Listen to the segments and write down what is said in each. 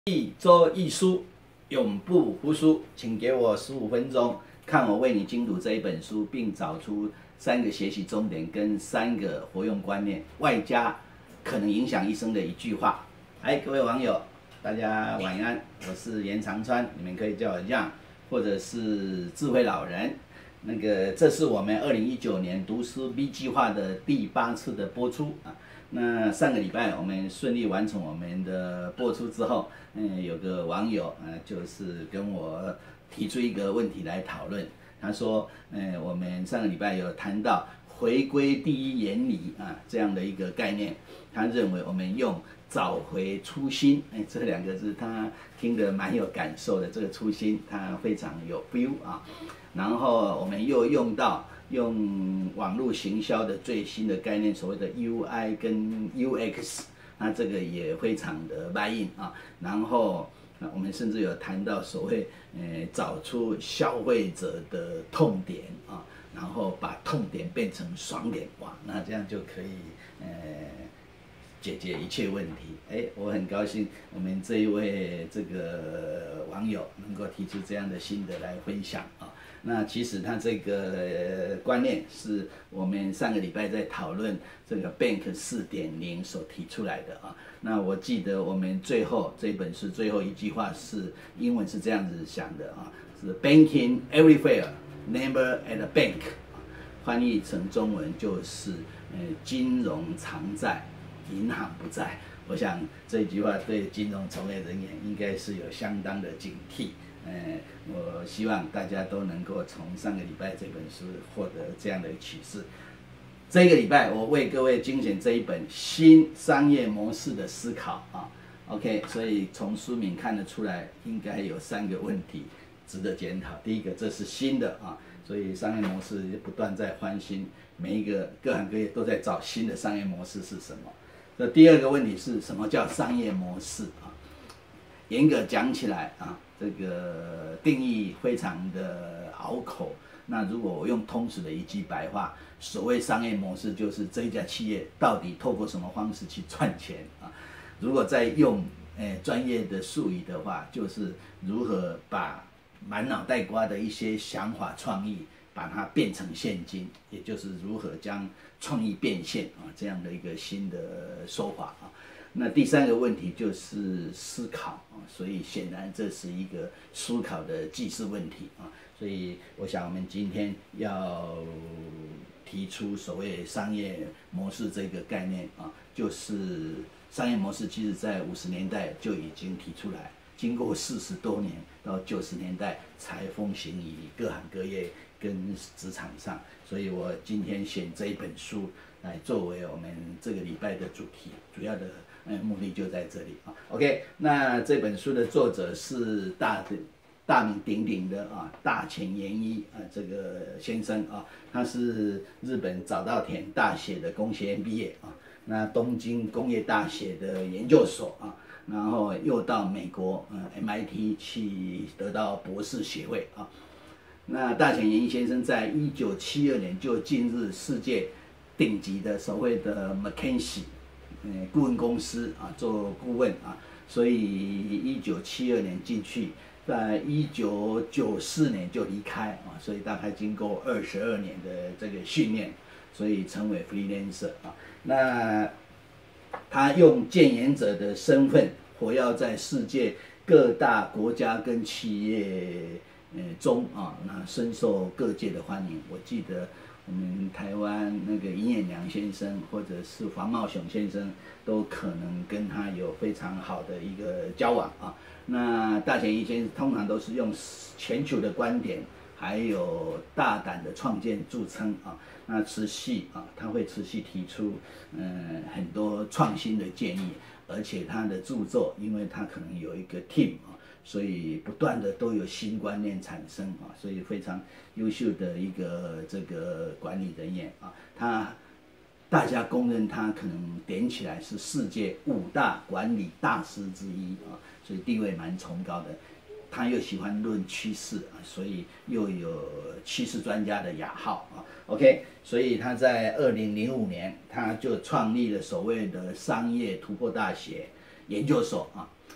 一周一书，永不服输。请给我15分钟，看我为你精读这一本书，并找出3个学习重点跟3个活用观念，外加可能影响一生的一句话。各位网友，大家晚安，我是严长川，你们可以叫我Young，或者是智慧老人。这是我们2019年读书 B 计划的第8次的播出啊。那上个礼拜我们顺利完成我们的播出之后，有个网友就是跟我提出一个问题来讨论。他说，我们上个礼拜有谈到回归第一原理这样的一个概念，他认为我们用找回初心，这2个字他听得蛮有感受的。这个初心他非常有 feel 啊。然后我们又用网络行销的最新的概念，所谓的 UI 跟 UX， 那这个也非常的 buy in 啊。然后我们甚至有谈到所谓找出消费者的痛点啊，然后把痛点变成爽点，哇，那这样就可以解决一切问题。我很高兴我们这一位网友能够提出这样的心得来分享啊。那其实他这个观念是我们上个礼拜在讨论这个 Bank 4.0 所提出来的啊。那我记得我们最后这本书最后一句话是英文是这样子想的啊，是 Banking everywhere, never at a bank， 翻译成中文就是金融常在，银行不在。我想这句话对金融从业人员应该是有相当的警惕。我希望大家都能够从上个礼拜这本书获得这样的启示。这个礼拜我为各位精选这一本新商业模式的思考啊。OK， 所以从书名看得出来，应该有3个问题值得检讨。第一个，这是新的啊，所以商业模式不断在翻新，每一个各行各业都在找新的商业模式是什么。这第2个问题是什么叫商业模式啊？严格讲起来啊，这个定义非常的拗口。那如果我用通俗的一句白话，所谓商业模式就是这一家企业到底透过什么方式去赚钱啊？如果再用专业的术语的话，就是如何把满脑袋瓜的一些想法创意，把它变成现金，也就是如何将创意变现啊，这样的一个新的说法啊。那第3个问题就是思考啊，所以显然这是一个思考的记事问题啊。所以我想我们今天要提出所谓商业模式这个概念啊，就是商业模式其实在50年代就已经提出来，经过40多年到90年代才风行于各行各业跟职场上。所以我今天选这一本书来作为我们这个礼拜的主题，主要的目的就在这里啊。OK， 那这本书的作者是大名鼎鼎的大前研一这个先生啊，他是日本早稻田大学的工学院毕业啊，那东京工业大学的研究所啊，然后又到美国MIT 去得到博士学位啊。那大前研一先生在1972年就进入世界顶级的所谓的 McKinsey 顾问公司做顾问啊，所以1972年进去，在1994年就离开啊，所以大概经过22年的这个训练，所以成为 freelancer 啊。那他用建言者的身份活跃在世界各大国家跟企业中啊，那深受各界的欢迎。我记得我们台湾尹衍良先生或者是黄茂雄先生都可能跟他有非常好的一个交往啊。那大前研一先生通常都是用全球的观点还有大胆的创建著称啊。那他会持续提出很多创新的建议，而且他的著作因为他可能有一个 team 啊，所以不断的都有新观念产生啊，所以非常优秀的一个这个管理人员啊。大家公认他可能点起来是世界5大管理大师之一啊，所以地位蛮崇高的。他又喜欢论趋势啊，所以又有趋势专家的雅号啊。OK， 所以他在2005年他就创立了所谓的商业突破大学研究所啊。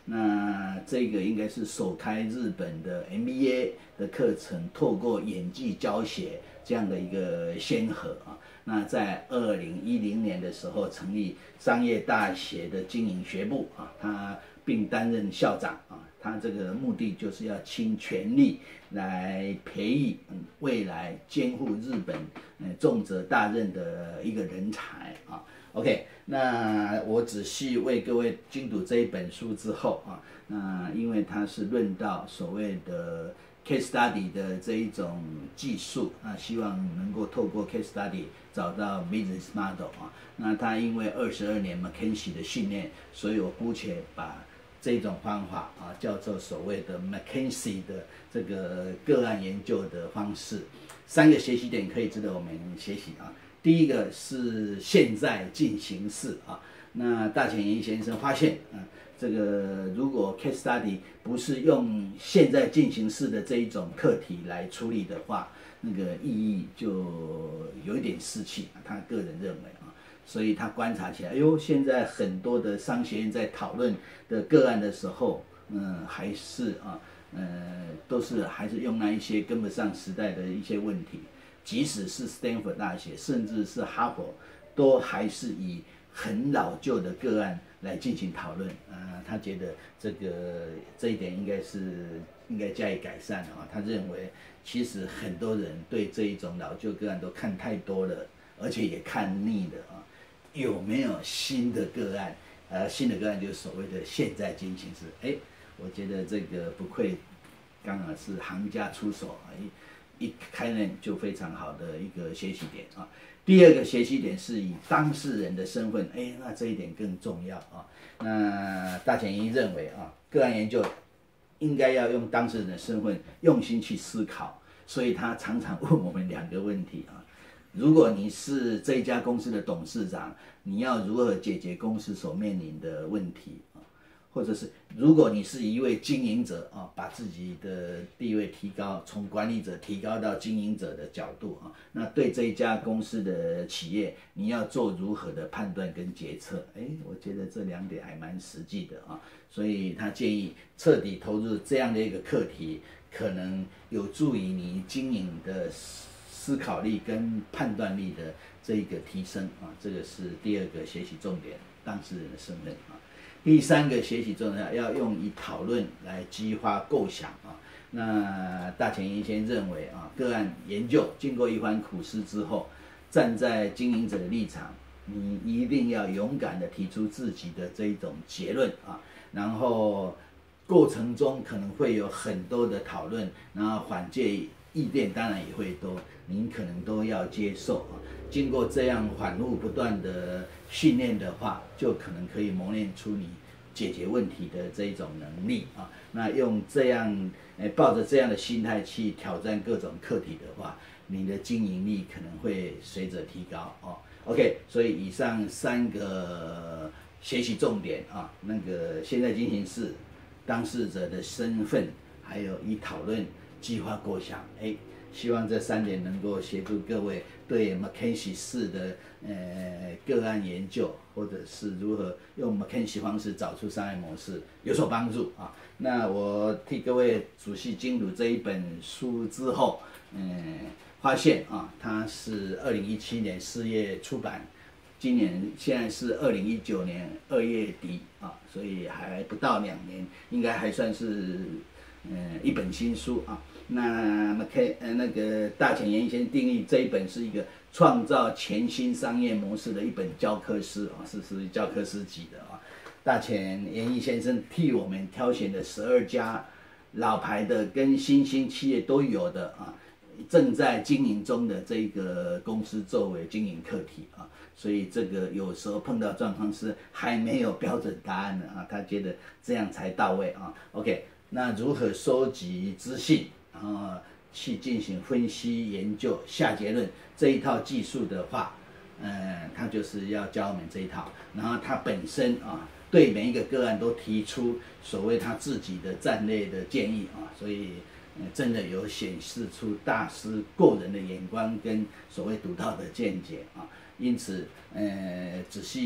那这个应该是首开日本的 MBA 的课程，透过演技教学这样的一个先河啊。那在2010年的时候成立商业大学的经营学部啊，他并担任校长啊。他这个目的就是要倾全力来培育未来肩负日本重责大任的一个人才啊。OK， 那我仔细为各位精读这一本书之后啊，那因为它是论到所谓的 case study 的这一种技术，那希望能够透过 case study 找到 business model 啊。那他因为22年 McKinsey 的训练，所以我姑且把这种方法啊叫做所谓的 McKinsey 的这个个案研究的方式。3个学习点可以值得我们学习啊。第一个是现在进行式啊，那大前研一先生发现这个如果 case study 不是用现在进行式的这一种课题来处理的话，那个意义就有一点失去，他个人认为啊，所以他观察起来，哎呦，现在很多的商学院在讨论的个案的时候，还是都是还是用那一些跟不上时代的一些问题。即使是斯坦福大学，甚至是哈佛，都还是以很老旧的个案来进行讨论。他觉得这一点应该加以改善啊。他认为其实很多人对这一种老旧个案都看太多了，而且也看腻了啊。有没有新的个案？新的个案就是所谓的现在进行式。我觉得这个不愧刚好是行家出手啊。一开呢就非常好的一个学习点啊。第二个学习点是以当事人的身份，那这一点更重要啊。那大前研一认为啊，个案研究应该要用当事人的身份用心去思考，所以他常常问我们2个问题啊。如果你是这一家公司的董事长，你要如何解决公司所面临的问题啊？或者是如果你是一位经营者啊，把自己的地位提高，从管理者提高到经营者的角度啊，那对这一家公司的企业，你要做如何的判断跟决策？我觉得这2点还蛮实际的啊，所以他建议彻底投入这样的一个课题，可能有助于你经营的思考力跟判断力的这一个提升啊，这个是第2个学习重点，当事人的身份啊。第3个学习重点要用以讨论来激发构想啊。那大前研先认为啊，个案研究经过一番苦思之后，站在经营者的立场，你一定要勇敢的提出自己的这一种结论啊，然后过程中可能会有很多的讨论，然后反介意见当然也会多，您可能都要接受啊。经过这样反复不断的训练的话，就可能可以磨练出你解决问题的这一种能力啊。那用这样，抱着这样的心态去挑战各种课题的话，你的经营力可能会随着提高哦。OK， 所以以上3个学习重点啊，那个现在进行式、当事者的身份，还有以讨论计划构想，希望这3点能够协助各位对 McKinsey 式的个案研究，或者是如何用 McKinsey 方式找出商业模式有所帮助啊。那我替各位仔细精读这一本书之后，发现啊，它是2017年4月出版，今年现在是2019年2月底啊，所以还不到2年，应该还算是一本新书啊。那那个大前研一先定义这一本是一个创造全新商业模式的一本教科书啊，是属于教科书级的啊。大前研一先生替我们挑选的12家老牌的跟新兴企业都有的啊，正在经营中的这个公司作为经营课题啊，所以这个有时候碰到状况是还没有标准答案的啊，他觉得这样才到位啊。OK， 那如何收集资讯，然后去进行分析研究下结论这一套技术的话，他就是要教我们这一套，然后他本身啊，对每一个个案都提出所谓他自己的战略的建议啊，所以真的有显示出大师过人的眼光跟所谓独到的见解啊，因此仔细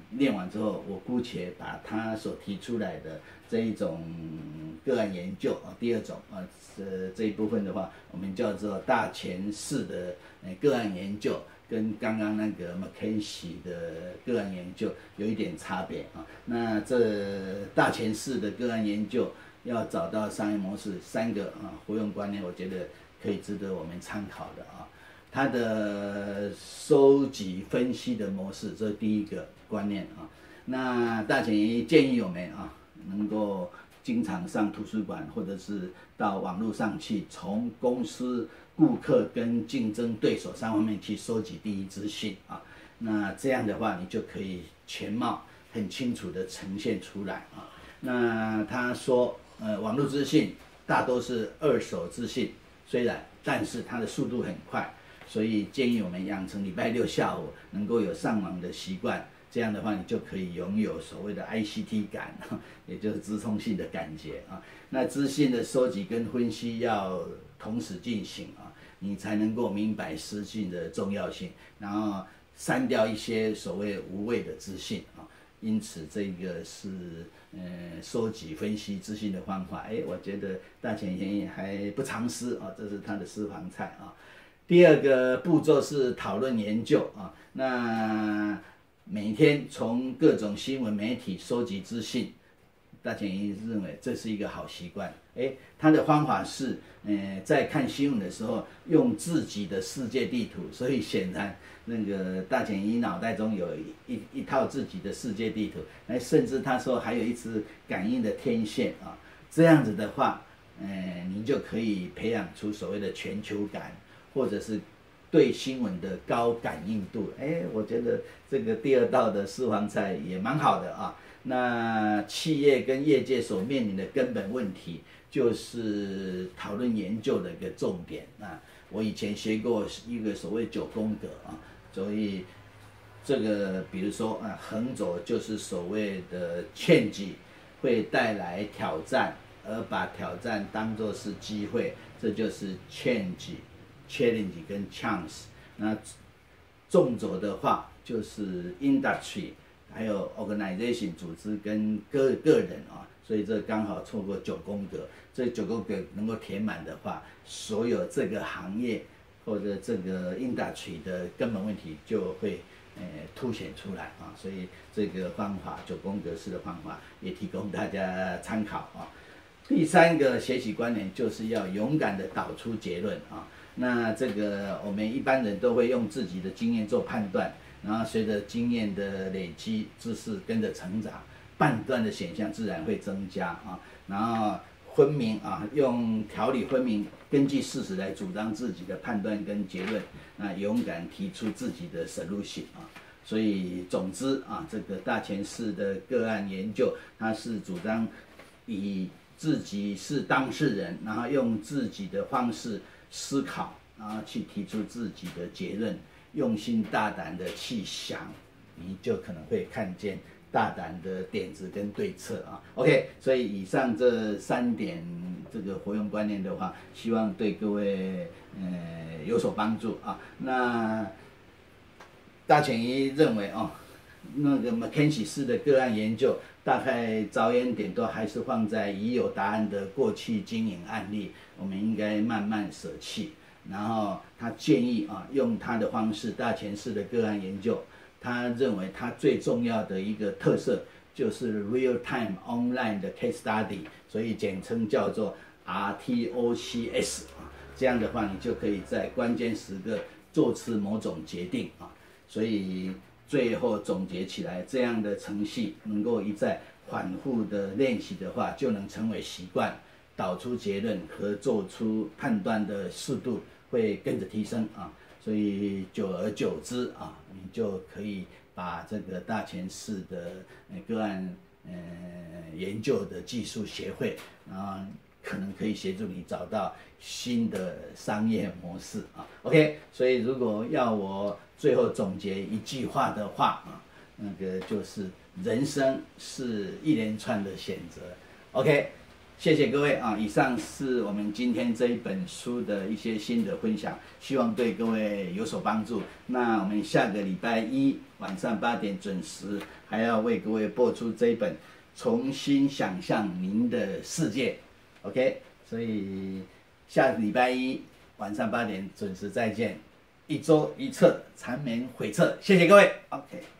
练完之后，我姑且把他所提出来的这一种个案研究啊，第二种啊，这一部分的话，我们叫做大前式的个案研究，跟刚刚那个 McKinsey 的个案研究有一点差别啊。那这大前式的个案研究要找到商业模式3个活用观念，我觉得可以值得我们参考的啊。它的收集分析的模式，这是第一个观念啊。那大前研建议我们能够经常上图书馆，或者是到网络上去，从公司、顾客跟竞争对手3方面去收集第一资讯啊。那这样的话，你就可以全貌很清楚的呈现出来啊。那他说，网络资讯大多是2手资讯，但是它的速度很快。所以建议我们养成礼拜6下午能够有上网的习惯，这样的话你就可以拥有所谓的 ICT 感，也就是资通性的感觉啊。那资讯的收集跟分析要同时进行啊，你才能够明白资讯的重要性，然后删掉一些所谓无谓的资讯啊。因此这个是收集分析资讯的方法，我觉得大前研还不藏私啊，这是他的私房菜啊。第二个步骤是讨论研究啊，那每天从各种新闻媒体收集资讯，大前研认为这是一个好习惯。他的方法是，在看新闻的时候用自己的世界地图，所以显然那个大前研脑袋中有一套自己的世界地图，甚至他说还有一支感应的天线啊，这样子的话，你就可以培养出所谓的全球感，或者是对新闻的高感应度。我觉得这个第2道的私房菜也蛮好的啊。那企业跟业界所面临的根本问题，就是讨论研究的一个重点啊。我以前学过一个所谓9宫格啊，所以这个比如说横轴就是所谓的change，会带来挑战，而把挑战当作是机会，这就是 challenge 跟 chance。那纵轴的话就是 industry， 还有 organization 组织跟个人啊，所以这刚好错过9宫格。这9宫格能够填满的话，所有这个行业或者这个 industry 的根本问题就会凸显出来啊。所以这个方法9宫格式的方法也提供大家参考啊。第3个学习观念就是要勇敢的导出结论啊。那这个我们一般人都会用自己的经验做判断，然后随着经验的累积，知识跟着成长，判断的选项自然会增加啊。然后分明啊，用条理分明，根据事实来主张自己的判断跟结论，那勇敢提出自己的 solution 啊。所以总之啊，这个大前式的个案研究，它是主张以自己是当事人，然后用自己的方式思考，然后去提出自己的结论，用心大胆的去想，你就可能会看见大胆的点子跟对策啊。OK， 所以以上这3点这个活用观念的话，希望对各位有所帮助啊。那大前研认为那个 McKinsey 式的个案研究，大概着眼点都还是放在已有答案的过去经营案例，我们应该慢慢舍弃。然后他建议用他的方式，大前式的个案研究，他认为他最重要的一个特色就是 real time online 的 case study， 所以简称叫做 RTOCS 啊。这样的话，你就可以在关键时刻做出某种决定啊。所以最后总结起来，这样的程序能够一再反复的练习的话，就能成为习惯，导出结论和做出判断的速度会跟着提升啊。所以久而久之啊，你就可以把这个大前式的个案研究的技术学会，然后可能可以协助你找到新的商业模式啊。OK， 所以如果要我最后总结一句话的话啊，那个就是人生是一连串的选择。OK， 谢谢各位啊！以上是我们今天这一本书的一些心得分享，希望对各位有所帮助。那我们下个礼拜一晚上8点准时，还要为各位播出这一本《重新想象您的世界》。OK， 所以下个礼拜一晚上8点准时再见。一周一册，缠绵悱恻，谢谢各位。OK。